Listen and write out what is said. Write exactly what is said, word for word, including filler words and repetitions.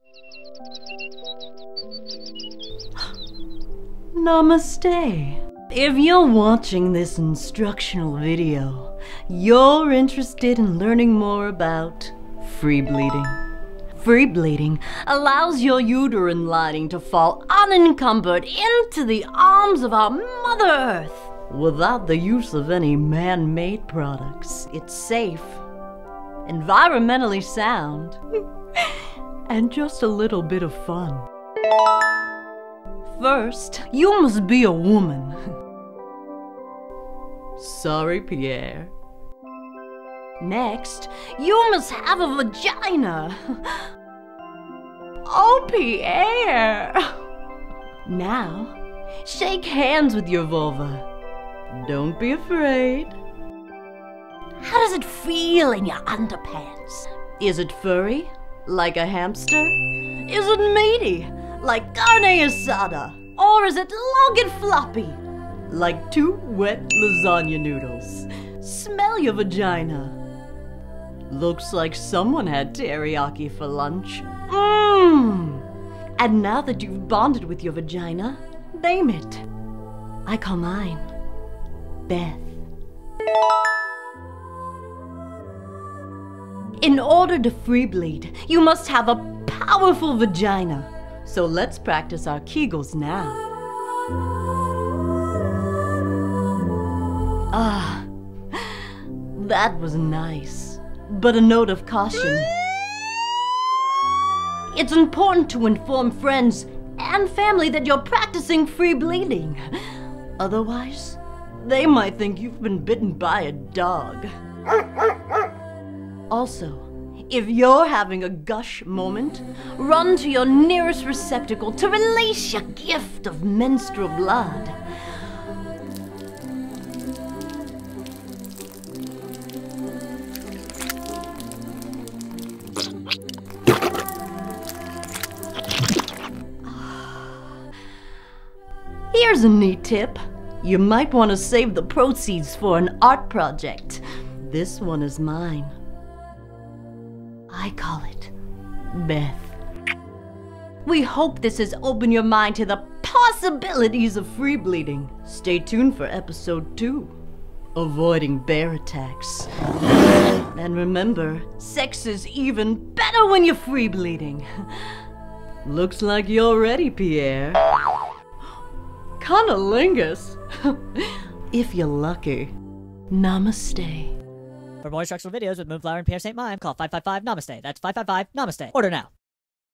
Namaste. If you're watching this instructional video, you're interested in learning more about free bleeding. Free bleeding allows your uterine lining to fall unencumbered into the arms of our Mother Earth without the use of any man-made products. It's safe, environmentally sound, and just a little bit of fun. First, you must be a woman. Sorry, Pierre. Next, you must have a vagina. Oh, Pierre. Now, shake hands with your vulva. Don't be afraid. How does it feel in your underpants? Is it furry, like a hamster? Is it meaty, like carne asada? Or is it long and floppy, like two wet lasagna noodles? Smell your vagina. Looks like someone had teriyaki for lunch. Mmm! And now that you've bonded with your vagina, name it. I call mine Beth. In order to free bleed, you must have a powerful vagina. So let's practice our Kegels now. Ah, that was nice. But a note of caution. It's important to inform friends and family that you're practicing free bleeding. Otherwise, they might think you've been bitten by a dog. Also, if you're having a gush moment, run to your nearest receptacle to release your gift of menstrual blood. Here's a neat tip. You might want to save the proceeds for an art project. This one is mine. I call it Beth. We hope this has opened your mind to the possibilities of free bleeding. Stay tuned for episode two, Avoiding Bear Attacks. And remember, sex is even better when you're free bleeding. Looks like you're ready, Pierre. Cunnilingus. If you're lucky. Namaste. For more instructional videos with Moonflower and Pierre Saint Mime, call five five five Namaste. That's five five five Namaste. Order now.